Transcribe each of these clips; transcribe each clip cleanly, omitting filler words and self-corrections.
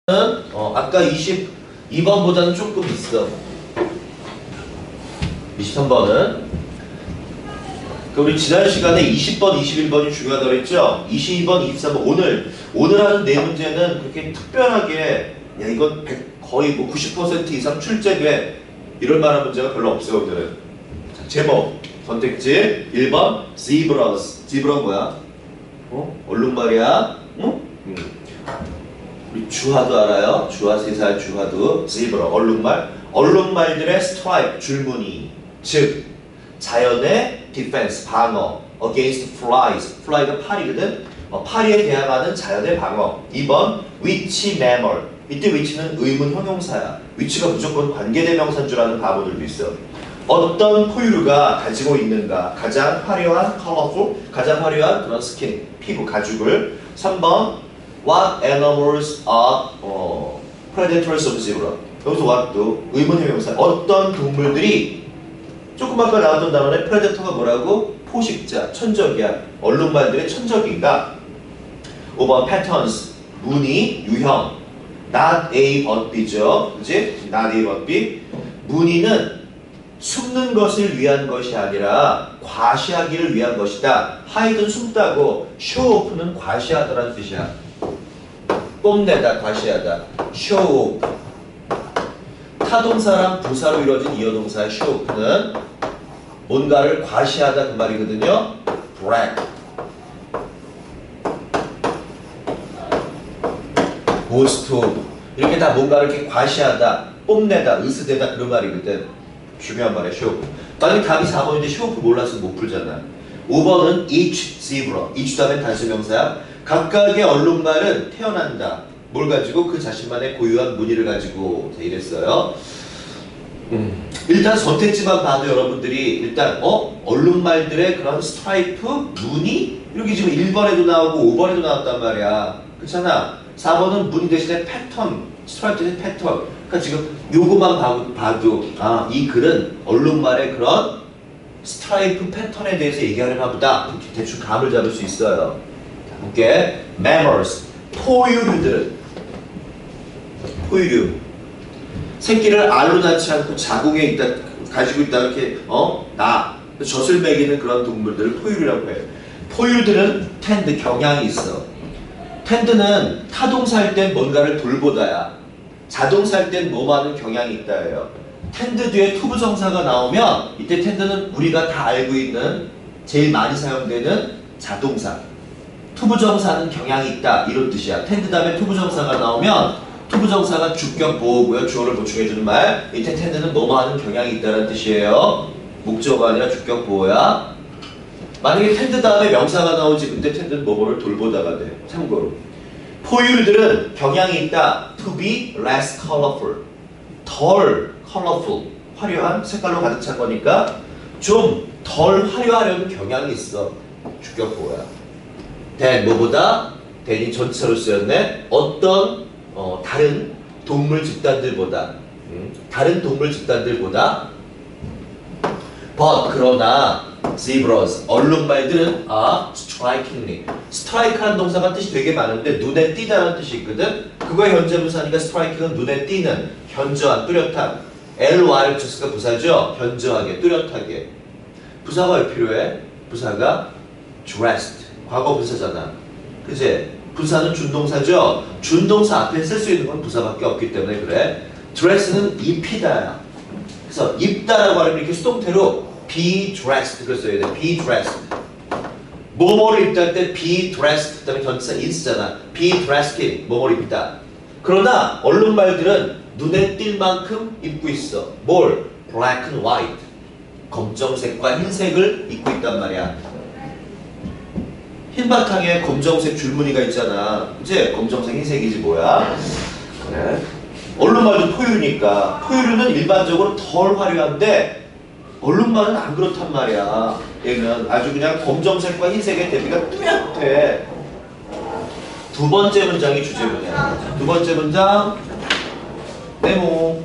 아까 22번보다는 조금 있어. 23번은 우리 지난 시간에 20번, 21번이 중요하다고 했죠? 22번, 23번 오늘 하는 네 문제는 그렇게 특별하게 야 이건 거의 뭐 90% 이상 출제돼 이럴 만한 문제가 별로 없어요. 오늘은 자, 제목 선택지 1번 zebras. zebra 뭐야? 얼룩말이야? 응? 우리 주화도 알아요? 주화 세살 주화도 zebra 얼룩말들의 스트라이프 줄무늬 즉 자연의 디펜스 방어 against flies fly가 파리거든. 파리에 대항하는 자연의 방어. 2번 which mammal 이때 which는 의문 형용사야. which가 무조건 관계대명사인 줄 아는 바보들도 있어. 어떤 포유류가 가지고 있는가 가장 화려한 colorful 가장 화려한 그런 스킨 피부 가죽을. 3번 what animals are predators of zebra 여기서 what도 의문 형용사 어떤 동물들이 조금 아까 나왔던 단어에 프레데터가 뭐라고? 포식자, 천적이야. 얼룩말들의 천적인가? 5번 patterns, 무늬, 유형. not A but B죠. 그치? not A but B. 무늬는 숨는 것을 위한 것이 아니라 과시하기를 위한 것이다. hide는 숨다고 show off는 과시하다라는 뜻이야. 뽐내다, 과시하다. show off. 타동사랑 부사로 이루어진 이어동사의 show off는 뭔가를 과시하다 그 말이거든요. brag, boast of 이렇게 다 뭔가를 이렇게 과시하다, 뽐내다, 으스대다 그런 말이거든. 중요한 말이야. show off. 만약에 답이 4번인데 show off 몰라서 못 풀잖아. 5번은 each zebra. each 다음에 단수명사야. 각각의 얼룩말은 태어난다. 뭘 가지고? 그 자신만의 고유한 무늬를 가지고. 자, 이랬어요. 일단 선택지만 봐도 여러분들이 일단 얼룩말들의 그런 스트라이프, 무늬 이렇게 지금 1번에도 나오고 5번에도 나왔단 말이야. 그렇잖아. 4번은 무늬 대신에 패턴, 스트라이프 대신에 패턴. 그러니까 지금 요거만 봐도 이 글은 얼룩말의 그런 스트라이프 패턴에 대해서 얘기하려나 보다. 이렇게 대충 감을 잡을 수 있어요. 자, 볼게. mammals, 포유류. 새끼를 알로 낳지 않고 자궁에 가지고 있다 이렇게 젖을 먹이는 그런 동물들을 포유류라고 해요. 포유류들은 텐드 경향이 있어. 텐드는 타동사일 땐 뭔가를 돌보다야. 자동사일 땐 뭐하는 경향이 있다예요. 텐드 뒤에 투부정사가 나오면 이때 텐드는 우리가 다 알고 있는 제일 많이 사용되는 자동사. 투부정사는 경향이 있다 이런 뜻이야. 텐드 다음에 투부정사가 나오면 투부정사가 주격 보호고요. 주어를 보충해주는 말. 이때 텐드는 뭐뭐하는 경향이 있다는 뜻이에요. 목적어가 아니라 주격 보호야. 만약에 텐드 다음에 명사가 나오지 근데 텐드는 뭐뭐를 돌보다가 돼. 참고로 포유류들은 경향이 있다. To be less colorful. 덜 colorful. 화려한 색깔로 가득 찬 거니까 좀 덜 화려하려는 경향이 있어. 주격 보호야. 뭐보다 than이 전치사로 쓰였네. 어떤 다른 동물 집단들보다 but 그러나 zebras 얼룩말들은 strikingly strike라는 동사가 뜻이 되게 많은데 눈에 띄다라는 뜻이 있거든. 그거의 현재분사니까 striking은 눈에 띄는 현저한 뚜렷한 ly를 붙였으니까 부사죠. 현저하게 뚜렷하게. 부사가 왜 필요해? 부사가 dressed 과거 부사잖아. 그치? 부사는 준동사죠. 준동사 앞에 쓸 수 있는 건 부사밖에 없기 때문에 그래. dress는 입히다야. 그래서 입다라고 하면 이렇게 수동태로 be dressed 그걸 써야 돼. be dressed. 뭐뭐를 입다 할 때 be dressed 그다음에 전치사 is잖아. be dressed in 뭐뭐를 입다. 그러나 얼룩말들은 눈에 띌 만큼 입고 있어. 뭘? black and white 검정색과 흰색을 입고 있단 말이야. 흰 바탕에 검정색 줄무늬가 있잖아. 그치? 검정색 흰색이지 뭐야. 그래. 얼룩말도 포유류니까. 포유류는 일반적으로 덜 화려한데 얼룩말은 안 그렇단 말이야. 얘는 아주 그냥 검정색과 흰색의 대비가 뚜렷해. 두 번째 문장이 주제문이야. 두 번째 문장 네모.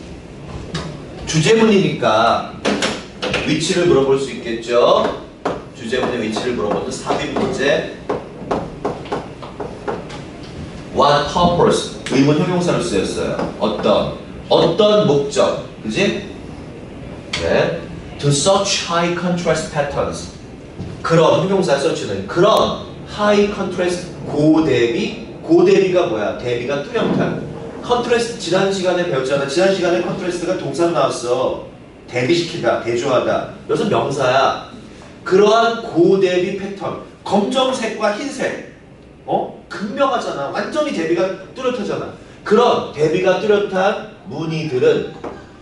주제문이니까 위치를 물어볼 수 있겠죠. 주제문의 위치를 물어보는 삽입 문제. what purpose 의문 형용사로 쓰였어요. 어떤 목적, 그지? 네. To such high contrast patterns. 그런 형용사 search는 그런 high contrast 고대비가 뭐야? 대비가 뚜렷한. 컨트레스트 지난 시간에 배웠잖아. 지난 시간에 컨트레스트가 동사로 나왔어. 대비시키다, 대조하다. 그래서 명사야. 그러한 고대비 패턴. 검정색과 흰색. 극명하잖아. 완전히 대비가 뚜렷하잖아. 그런 대비가 뚜렷한 무늬들은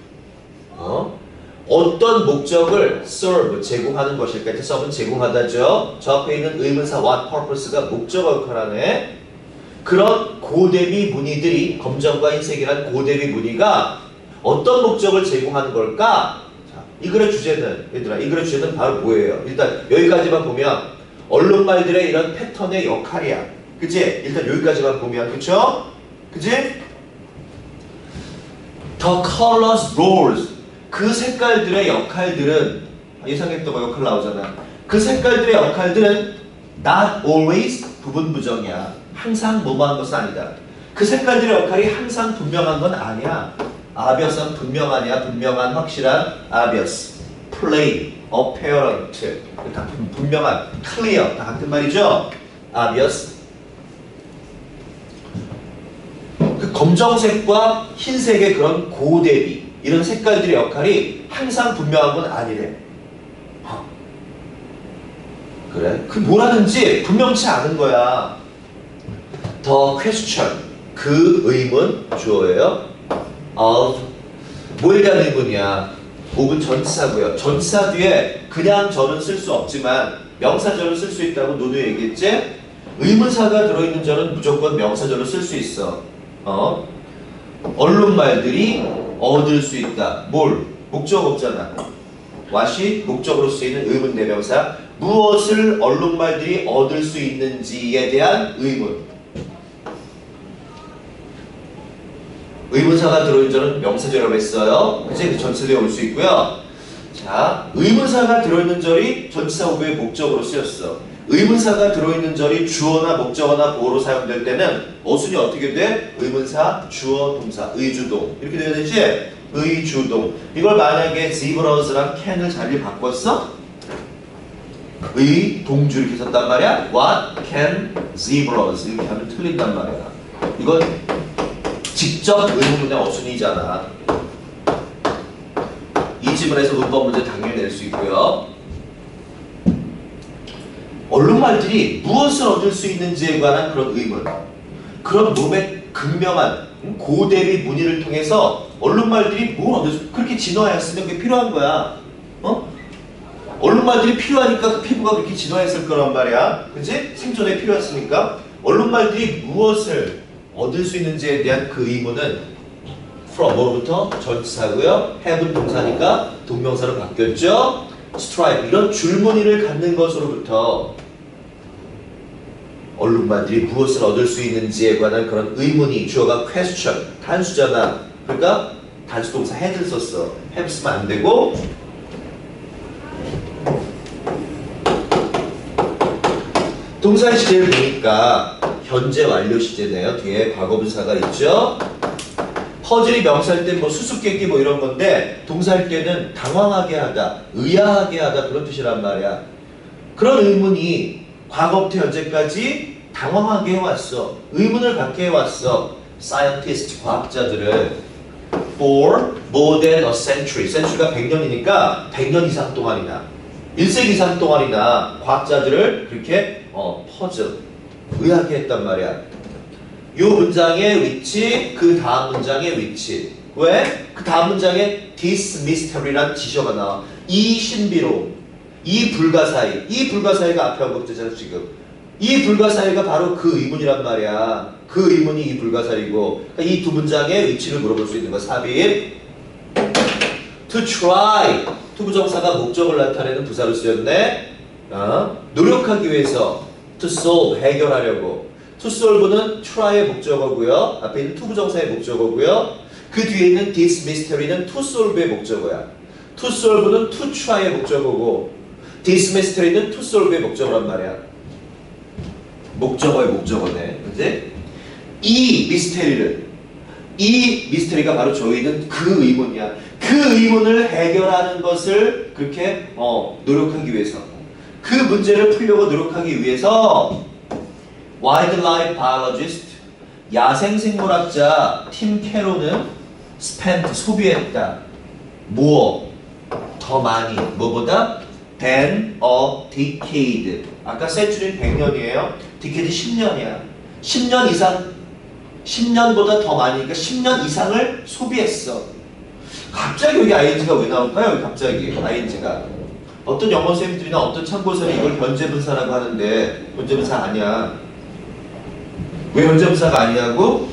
어떤 목적을 serve, 제공하는 것일까? serve는 제공하다죠. 저 앞에 있는 의문사 what purpose가 목적어 역할하네. 그런 고대비 무늬들이 검정과 흰색이란 고대비 무늬가 어떤 목적을 제공하는 걸까? 자, 이 글의 주제는 얘들아, 이 글의 주제는 바로 뭐예요? 일단 여기까지만 보면 언론말들의 이런 패턴의 역할이야. 그치? 일단 여기까지만 보면 그쵸? 그치? The colors roles 그 색깔들의 역할들은 예상했던 거 역할 나오잖아. 그 색깔들의 역할들은 not always 부분 부정이야. 항상 뭐뭐한 것은 아니다. 그 색깔들의 역할이 항상 분명한 건 아니야. obvious는 분명하냐, 분명한, 확실한, obvious, plain, apparent, 다 분명한, clear, 다 같은 말이죠. obvious. 그 검정색과 흰색의 그런 고대비, 이런 색깔들의 역할이 항상 분명한 건 아니래. 그래? 그 뭐라든지 분명치 않은 거야. The question, 그 의문, 주어예요. of, 뭐에 대한 의문이야? of은 전치사고요. 전치사 뒤에 그냥 저는 쓸 수 없지만 명사절을 쓸 수 있다고 노도 얘기했지? 의문사가 들어있는 절은 무조건 명사절로 쓸 수 있어. 언론말들이 얻을 수 있다. 뭘? 목적 없잖아. what이 목적으로 쓰이는 의문 대명사. 무엇을 언론말들이 얻을 수 있는지에 대한 의문. 의문사가 들어있는 절은 명사절이라고 했어요. 그치? 전치사에 올 수 있고요. 자, 의문사가 들어있는 절이 전치사 후에 목적으로 쓰였어. 의문사가 들어있는 절이 주어나 목적어나 보어로 사용될 때는 어순이 어떻게 돼? 의문사, 주어, 동사, 의주동 이렇게 돼야 되지? 의주동. 이걸 만약에 zebras랑 can을 자리를 바꿨어? 의동주 이렇게 썼단 말이야? What can zebras 이렇게 하면 틀린단 말이야. 이건 직접 의문문의 어순이잖아. 이 지문에서 문법 문제 당연히 낼 수 있고요. 언론말들이 무엇을 얻을 수 있는지에 관한 그런 의문, 그런 몸의 극명한 고대비 무늬를 통해서 언론말들이 뭘 얻을 수, 그렇게 진화했으면 그게 필요한 거야. 언론말들이 필요하니까 그 피부가 그렇게 진화했을 거란 말이야. 그치? 생존에 필요했으니까. 언론말들이 무엇을 얻을 수 있는지에 대한 그 의문은 from 뭐로부터? 전치사고요. have는 동사니까 동명사로 바뀌었죠. stripe 이런 줄무늬를 갖는 것으로부터 언론말들이 무엇을 얻을 수 있는지에 관한 그런 의문이 주어가 question 단수잖아. 그러니까 단수 동사 had를 썼어. have 쓰면 안 되고 동사의 시제를 보니까 현재 완료 시제네요. 뒤에 과거분사가 있죠. 퍼즐이 명사일 때 뭐 수수께끼 뭐 이런 건데 동사일 때는 당황하게 하다, 의아하게 하다 그런 뜻이란 말이야. 그런 의문이 과거부터 현재까지 당황하게 해왔어. 의문을 갖게 해왔어. scientist, 과학자들을 for more than a century. century가 100년이니까 100년 이상 동안이나 1세기 이상 동안이나 과학자들을 그렇게 퍼즐, 의아하게 했단 말이야. 이 문장의 위치, 그 다음 문장의 위치. 왜? 그 다음 문장에 this mystery란 지셔가 나와. 이 신비로움, 이 불가사의. 이 불가사의가 앞에 언급되잖아 지금. 이 불가사의가 바로 그 의문이란 말이야. 그 의문이 이 불가사의고. 그러니까 이 두 문장의 위치를 물어볼 수 있는 거. 삽입. To try. 투부정사가 목적을 나타내는 부사로 쓰였네. 노력하기 위해서. To solve. 해결하려고. To solve는 try의 목적어고요. 앞에 있는 투부정사의 목적어고요. 그 뒤에 있는 this mystery는 to solve의 목적어야. To solve는 to try의 목적어고 this mystery는 to solve의 목적어란 말이야. 목적어의 목적어네. 그치? 이 미스테리가 바로 저희는 그 의문이야. 그 의문을 해결하는 것을 그렇게 노력하기 위해서, 그 문제를 풀려고 노력하기 위해서 wildlife biologist, 야생생물학자 팀 캐로는 spent, 소비했다. 뭐? 더 많이. 뭐보다? than a decade. 아까 century는 100년이에요. decade 10년이야. 10년 이상, 10년보다 더 많으니까 10년 이상을 소비했어. 갑자기 여기 ing가 왜 나올까요? 여기 갑자기 ing가. 어떤 영어 선생님들이나 어떤 참고서는 이걸 현재분사라고 하는데 현재분사 아니야. 왜 현재분사가 아니냐고?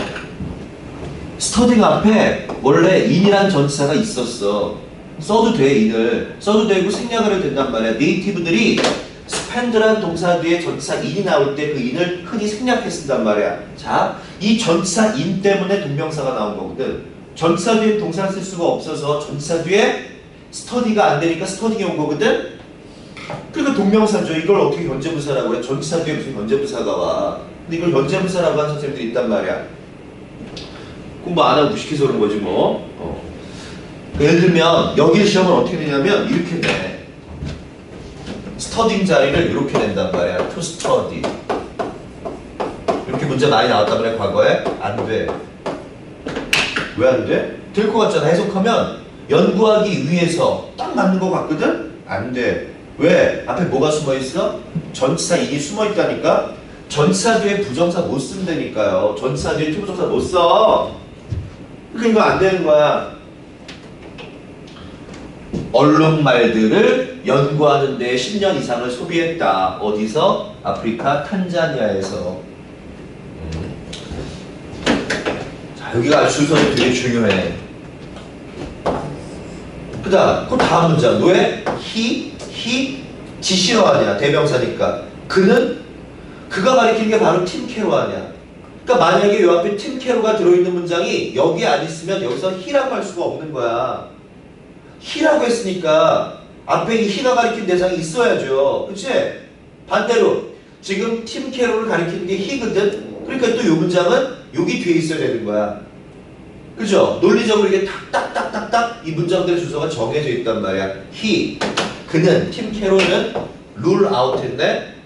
스터딩 앞에 원래 in이란 전치사가 있었어. 써도 돼, in을. 써도 되고 생략을 해도 된단 말이야. 네이티브들이 spend란 동사 뒤에 전치사 in이 나올 때 그 in을 흔히 생략해 쓴단 말이야. 자, 이 전치사 in 때문에 동명사가 나온 거거든. 전치사 뒤에 동사를 쓸 수가 없어서 전치사 뒤에 스터디가 안 되니까 스터딩이 온 거거든. 그러니까 동명사죠. 이걸 어떻게 현재분사라고 그래? 전치사 뒤에 무슨 현재분사가 와. 근데 이걸 현재분사라고 하는 선생님들이 있단 말이야. 공부 안 하고 무식해서 그런 거지 뭐. 예를 들면 여기 시험은 어떻게 되냐면 이렇게 돼. 스터딩 자리를 이렇게 낸단 말이야. to study. 이렇게 문제 많이 나왔단 말이야 과거에. 안 돼. 왜 안 돼? 될 것 같잖아. 해석하면 연구하기 위해서 딱 맞는 것 같거든? 안 돼. 왜? 앞에 뭐가 숨어있어? 전치사 in이 숨어있다니까? 전치사 뒤에 부정사 못 쓴다니까요. 전치사 뒤에 투부정사 못 써. 그러니까 이거 안 되는 거야. 얼룩말들을 연구하는 데 10년 이상을 소비했다. 어디서? 아프리카 탄자니아에서. 자, 여기가 순서는 되게 중요해. 그 다음 문장. 왜? he 지시어 아니야. 대명사니까. 그가 가리키는 게 바로 팀 캐로 아니야. 그러니까 만약에 요 앞에 팀 캐로가 들어있는 문장이 여기 안 있으면 여기서 he라고 할 수가 없는 거야. he라고 했으니까 앞에 이 he가 가리킨 대상이 있어야죠. 그치? 반대로 지금 팀 캐로를 가리키는 게 he거든. 그러니까 또 요 문장은 여기 뒤에 있어야 되는 거야. 그죠? 논리적으로 이게 탁탁탁탁탁 이 문장들의 주소가 정해져 있단 말이야. 그는, 팀 캐로는 rule out인데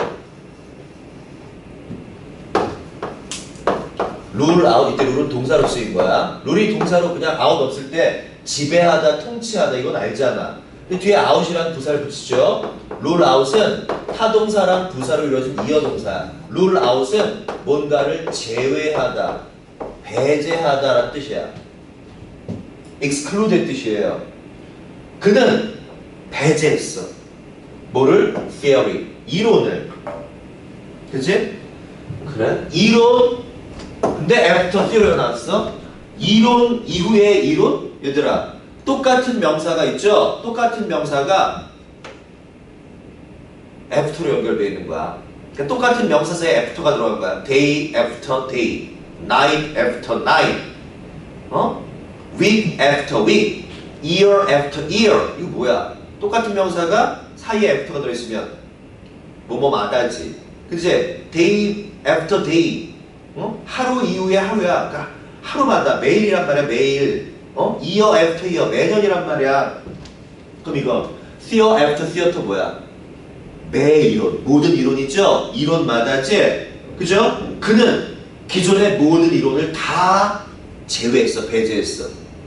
rule out, 이때 룰은 동사로 쓰인 거야. 룰이 동사로 그냥 out 없을 때 지배하다, 통치하다 이건 알잖아. 근데 뒤에 out이라는 부사를 붙이죠. rule out은 타동사랑 부사로 이루어진 이어동사야. rule out은 뭔가를 제외하다, 배제하다라는 뜻이야. exclude 뜻이에요. 그는 배제했어. 뭐를? theory, 이론을. 그치? 그래? 이론. 근데 after theory가 나왔어. 이론 이후의 이론? 얘들아, 똑같은 명사가 있죠? 똑같은 명사가 after로 연결되어 있는 거야. 그러니까 똑같은 명사사에 after가 들어간 거야. day after day, night after night, week after week, year after year. 이거 뭐야? 똑같은 명사가 사이에 after가 들어있으면 뭐뭐마다지. 그치? day after day, 하루 이후에 하루야. 그러니까 하루마다, 매일이란 말이야. 매일. year after year, 매년이란 말이야. 그럼 이거 theory after theater 뭐야? 매 이론, 모든 이론이죠? 이론마다지? 그죠? 그는 기존의 모든 이론을 다 제외했어, 배제했어.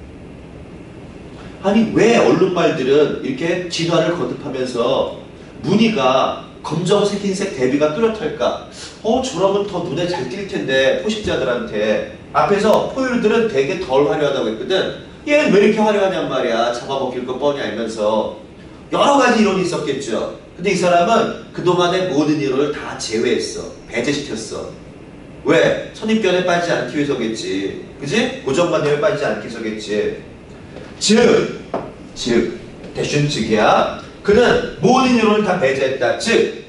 아니 왜 얼룩말들은 이렇게 진화를 거듭하면서 무늬가 검정색, 흰색 대비가 뚜렷할까? 저러면 더 눈에 잘 띌 텐데, 포식자들한테. 앞에서 포유류들은 되게 덜 화려하다고 했거든. 얘는 왜 이렇게 화려하냔 말이야. 잡아먹힐 거 뻔히 알면서. 여러 가지 이론이 있었겠죠. 근데 이 사람은 그동안의 모든 이론을 다 제외했어. 배제시켰어. 왜? 선입견에 빠지지 않기 위해서겠지. 그지? 고정관념에 빠지지 않기 위해서겠지. 즉, 대신 즉이야. 그는 모든 이론을 다 배제했다. 즉,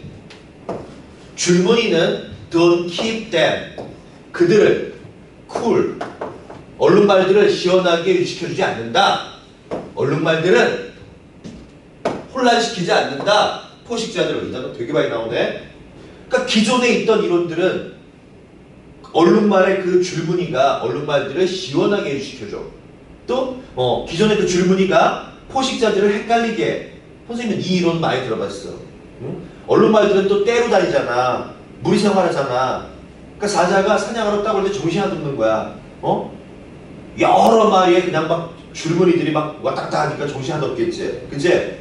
줄무늬는 don't keep them. 그들을 cool, 얼룩말들을 시원하게 유지시켜주지 않는다. 얼룩말들은 혼란시키지 않는다. 포식자들, 이 단어 되게 많이 나오네. 그러니까 기존에 있던 이론들은 얼룩말의 그 줄무늬가 얼룩말들을 시원하게 시켜줘. 또 기존의 그 줄무늬가 포식자들을 헷갈리게 해. 선생님은 이 이론 많이 들어봤어. 응? 얼룩말들은 또 떼로 다니잖아. 무리 생활하잖아. 그러니까 사자가 사냥하러 딱 올 때 정신 안 돋는 거야. 여러 마리에 그냥 막 줄무늬들이 막 왔다 갔다 하니까 정신 안 돋겠지. 그치?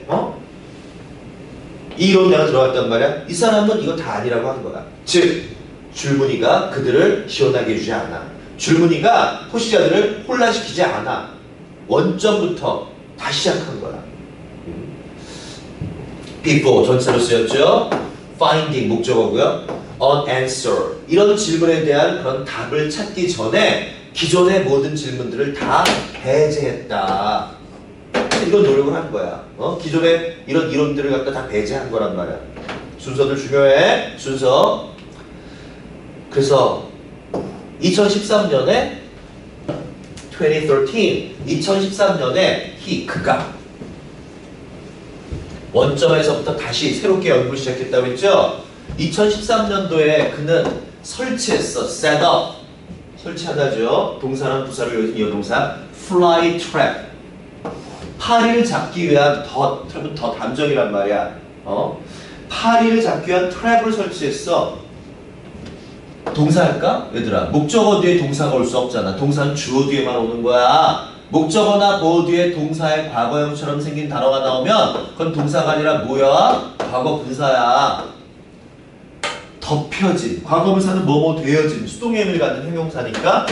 이 이론 내가 들어갔단 말이야. 이 사람은 이거 다 아니라고 한 거야. 즉 줄무늬가 그들을 시원하게 해주지 않아. 줄무늬가 포식자들을 혼란시키지 않아. 원점부터 다시 시작한 거야. before 전체로 쓰였죠. finding 목적어고요. unanswer 이런 질문에 대한 그런 답을 찾기 전에 기존의 모든 질문들을 다 배제했다. 이건 노력을 한 거야. 기존의 이런 이론들을 갖다 다 배제한 거란 말이야. 순서들 중요해. 순서. 그래서 2013년에 2013년에 그가 원점에서부터 다시 새롭게 연구를 시작했다고 했죠. 2013년도에 그는 설치했어. set up 설치하다죠. 동사랑 부사를 이어진 동사 fly trap 파리를 잡기 위한 트랩은 더 담정이란 말이야. 파리를 잡기 위한 트랩을 설치했어. 동사할까? 얘들아 목적어 뒤에 동사가 올 수 없잖아. 동사는 주어 뒤에만 오는 거야. 목적어나 보어 뒤에 동사의 과거형처럼 생긴 단어가 나오면 그건 동사가 아니라 뭐야? 과거 분사야. 덮여진 과거 분사는 뭐뭐 되어진 수동의 의미를 갖는 형용사니까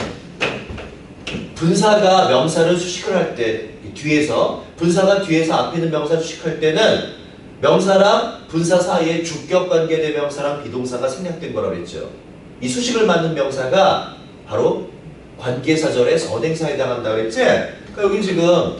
분사가 명사를 수식을 할 때 뒤에서 분사가 뒤에서 앞에 있는 명사 수식할 때는 명사랑 분사 사이에 주격관계 대명사랑 비동사가 생략된 거라고 했죠. 이 수식을 맞는 명사가 바로 관계사절의 선행사에 해당한다고 했지? 그러니까 여기 지금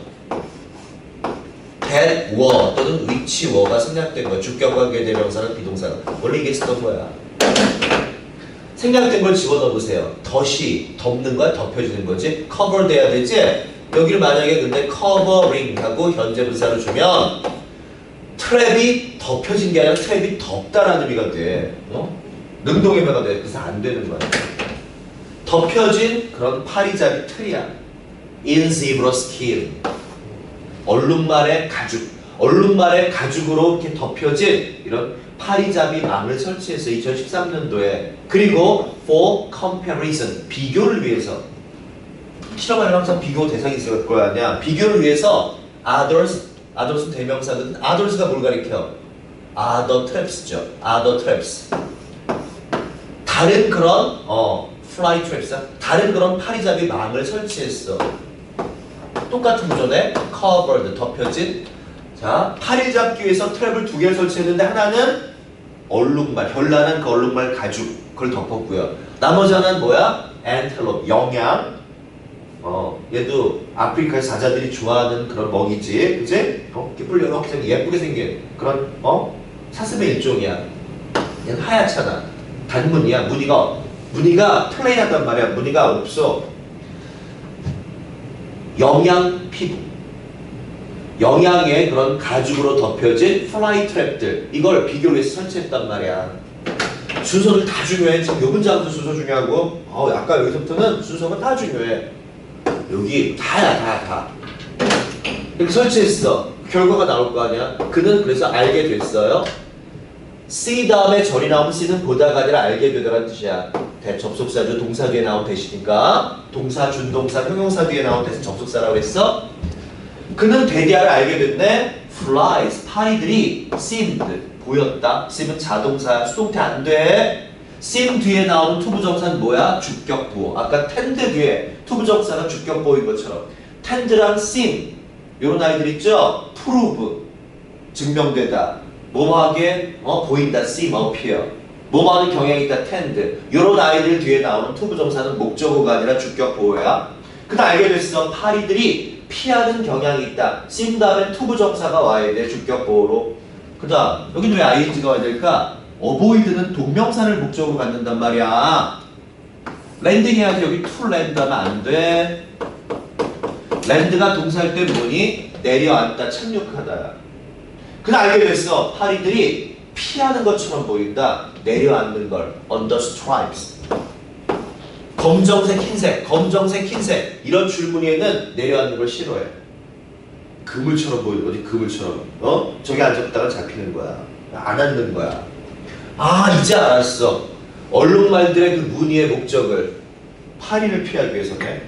that were 또는 which were가 생략된 거야. 주격관계 대명사는 비동사가. 원래 이게 쓰던 거야. 생략된 걸 집어넣으세요. 덫이 덮는 거야? 덮여지는 거지? cover 돼야 되지? 여기를 만약에 근데 covering 하고 현재 분사를 주면 트랩이 덮여진 게 아니라 트랩이 덮다라는 의미가 돼. 능동의미가 돼. 그래서 안 되는 거야. 덮여진 그런 파리잡이 틀이야. in zebra skin. 얼룩말의 가죽. 얼룩말의 가죽으로 이렇게 덮여진 이런 파리잡이 망을 설치해서 2013년도에 그리고 for comparison 비교를 위해서 실험하는 항상 비교 대상이 있을 거 아니야. 비교를 위해서 others는 대명사거든. others가 뭘 가리켜? other traps죠. other traps. 다른 그런 fly traps 다른 그런 파리잡이 망을 설치했어. 똑같은 구조네. covered 덮여진. 자, 파리 잡기 위해서 트랩을 두 개를 설치했는데 하나는 얼룩말, 현란한 그 얼룩말 가죽 그걸 덮었고요. 나머지 하나는 뭐야? antelope, 영양. 얘도 아프리카의 사자들이 좋아하는 그런 먹이지, 그치? 뿔 이렇게 생긴 예쁘게 생긴 그런 사슴의 일종이야. 얘는 하얗잖아. 단무늬야. 무늬가 플레인하단 말이야. 무늬가 없어. 영양 피부. 영양의 그런 가죽으로 덮여진 플라이 트랩들 이걸 비교를 해서 설치했단 말이야. 순서를 다 중요해. 지금 요 문장도 순서 중요하고 아까 여기서부터는 순서가 다 중요해. 여기 다야 다. 이렇게 설치했어. 결과가 나올 거 아니야. 그는 그래서 알게 됐어요. see 다음에 절이 나오면 see는 보다가 아니라 알게 되다라는 뜻이야. 접속사죠. 동사 뒤에 나온 대시니까 동사, 준동사, 형용사 뒤에 나온 대신 접속사라고 했어. 그는 대디아를 알게 됐네. flies, 파리들이 seemed, 보였다. seem은 자동사, 수동태 안 돼. seem 뒤에 나오는 투부정사는 뭐야? 주격보호. 아까 tend 뒤에 투부정사가 주격보호인 것처럼 tend랑 seem 요런 아이들 있죠? prove, 증명되다. 뭐뭐하게 보인다. seem, appear. 뭐뭐하는 경향이 있다. tend. 요런 아이들 뒤에 나오는 투부정사는 목적어가 아니라 주격보호야. 그다 알게 됐어. 파리들이 피하는 경향이 있다. seem 다음에 투부정사가 와야 돼. 주격보호로. 그 다음 여기는 왜 ing가 와야 될까? avoid는 동명사를 목적으로 갖는단 말이야. 랜딩 해야지. 여기 to land 하면 안 돼. land가 동사일 때 뭐니? 내려앉다, 착륙하다야. 그날 알게 됐어. 파리들이 피하는 것처럼 보인다. 내려앉는 걸. under stripes. 검정색, 흰색, 검정색, 흰색 이런 줄무늬에는 내려앉는 걸 싫어해. 그물처럼 보이는 거지, 그물처럼. 저기 앉았다가 잡히는 거야. 안 앉는 거야. 아, 이제 알았어. 얼룩말들의 그 무늬의 목적을 파리를 피하기 위해서네.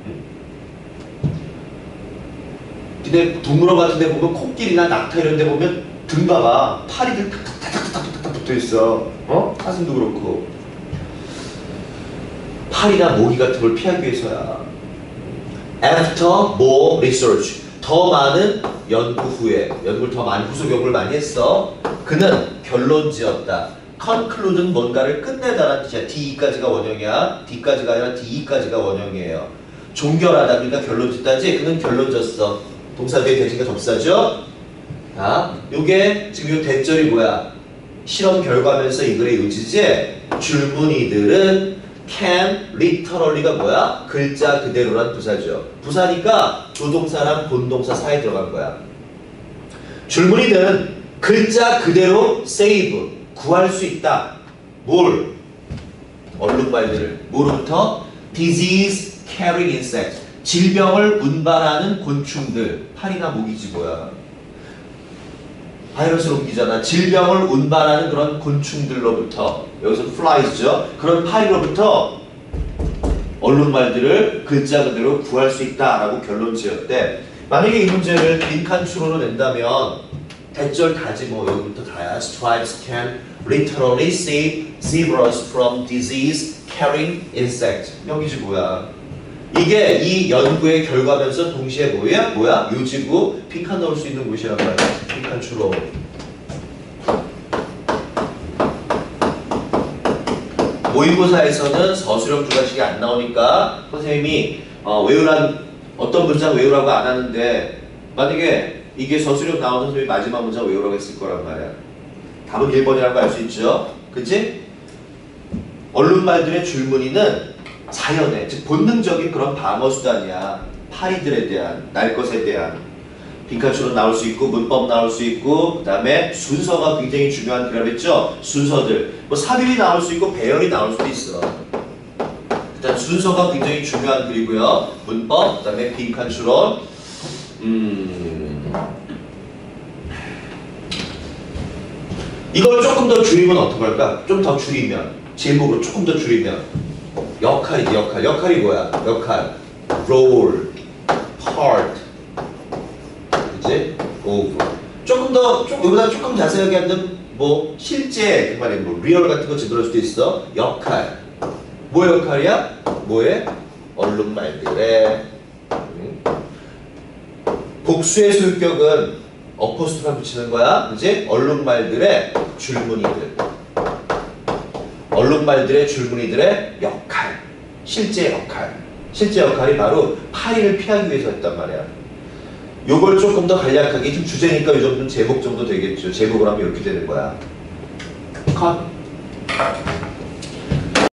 근데 동물원 같은 데 보면 코끼리나 낙타 이런 데 보면 등 봐봐. 파리들 탁탁탁탁탁탁 붙어 있어. 사슴도 그렇고. 파리나 모기 같은 걸 피하기 위해서야. After more research. 더 많은 연구 후에, 연구를 더 많이, 후속 연구를 많이 했어. 그는 결론지었다. conclude는 뭔가를 끝내다라는 뜻이야. D까지가 원형이야. D까지가 아니라 D까지가 원형이에요. 종결하다, 그러니까 결론짓다지. 그는 결론졌어. 동사 뒤에 대신가 접사죠. 자, 요게 지금 요 대절이 뭐야? 실험 결과면서 이 글의 요지지. 줄무늬들은 can literally가 뭐야? 글자 그대로란 부사죠. 부사니까 조동사랑 본동사 사이에 들어간 거야. 줄무늬는 글자 그대로 save, 구할 수 있다. 뭘? 얼룩말들을. 뭐로부터? disease carrying insects. 질병을 운반하는 곤충들. 파리나 모기지 뭐야. 바이러스를 옮기잖아. 질병을 운반하는 그런 곤충들로부터, 여기서 flies죠. 그런 파리로부터 얼룩말들을 글자 그대로 구할 수 있다라고 결론 지었대. 만약에 이 문제를 빈칸 추론으로 낸다면 대절 다지 뭐 여기부터 다야. Stripes can literally save zebras from disease carrying insects. 여기지 뭐야. 이게 이 연구의 결과면서 동시에 뭐야? 요지고 빈칸 넣을 수 있는 곳이란 말이야. 빈칸 추론. 모의고사에서는 서술형 주관식이 안 나오니까 선생님이 어떤 문장 외우라고 안 하는데, 만약에 이게 서술형 나오는 선생님이 마지막 문장 외우라고 했을 거란 말이야. 답은 1번이라고 알 수 있죠? 그치? 얼룩말들의 줄무늬는 자연의, 즉 본능적인 그런 방어수단이야. 파리들에 대한, 날 것에 대한. 빈칸추론 나올 수 있고, 문법 나올 수 있고, 그 다음에 순서가 굉장히 중요한 글이라고 했죠? 순서들. 뭐 삽입이 나올 수 있고, 배열이 나올 수도 있어. 일단 순서가 굉장히 중요한 글이고요. 문법, 그 다음에 빈칸추론. 이걸 조금 더 줄이면 어떡할까? 좀 더 줄이면, 제목으로 조금 더 줄이면 역할이지, 역할. 역할이 뭐야? 역할. role, part, 그치? of. 여기보다 조금 자세하게 하면 뭐 실제, 그 말에 뭐 real 같은 거 집어넣을 수도 있어. 역할. 뭐 역할이야? 뭐의? 얼룩말들의. 복수의 소유격은 어포스트로피 붙이는 거야. 그치? 얼룩말들의 줄무늬들. 얼룩말들의 줄무늬들의 역할. 실제 역할. 실제 역할이 바로 파리를 피하기 위해서 했단 말이야. 요걸 조금 더 간략하게, 지금 주제니까 이 정도는 제목 정도 되겠죠. 제목을 하면 이렇게 되는 거야. 컷.